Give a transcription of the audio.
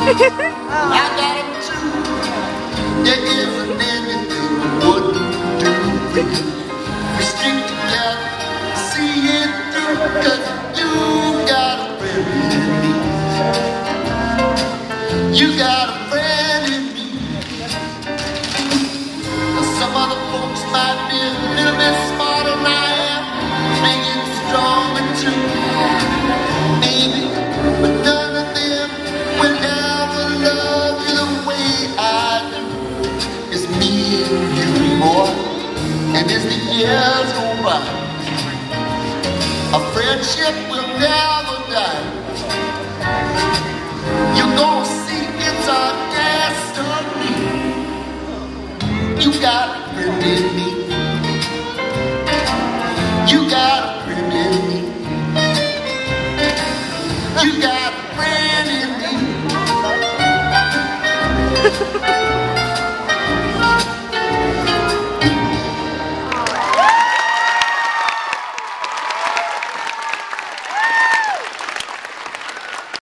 I got them too. There isn't anything I wouldn't do for you. We stick together, see it through, 'cause you got a friend in me. You got a friend in me. Now some other folks might be a little bit smarter than I am, making stronger too. Maybe, but none of them will ever love you the way I do. It's me and you, boy, and as the years go by, our friendship will never die. You're gonna see it's our destiny. You got a friend in me. You got a friend in me. You got a friend in me.